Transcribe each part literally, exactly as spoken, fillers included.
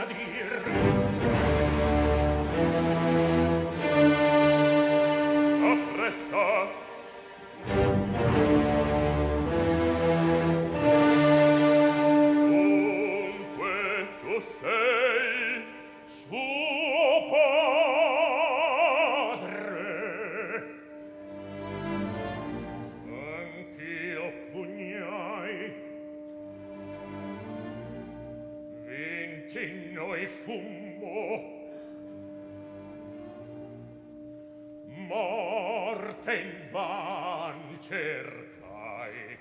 dir. Appressa. Dunque tu sei suo padre. Anch'io pugnai. Vinti noi fummo. Morte invan cercai.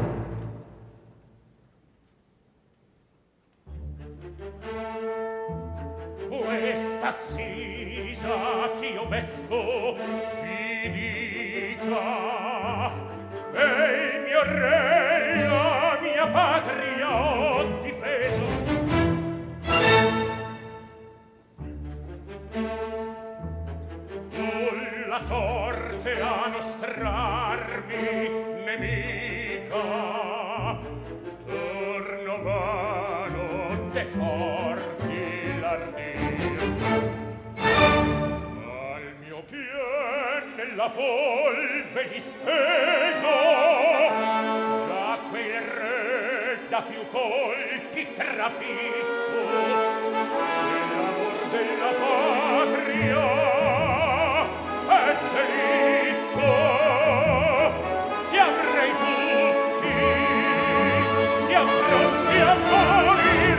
Questa assisa ch'io vesto vi dica che il mio re la mia patria ho difeso. La sorte a nostrarmi nemica, torno vano de forti l'ardir. Al mio pien nella polve disteso, già quel re da più colpi trafitto, nell'amor della patria è delitto. Siam rei tutti, siam pronti a morir.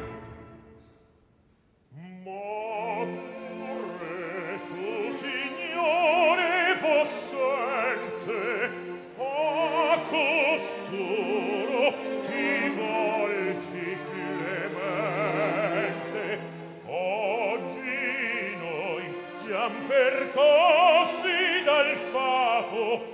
Ma pure tu, signore possente, a costoro ti volgi clemente. Oggi noi siam percossi dal fato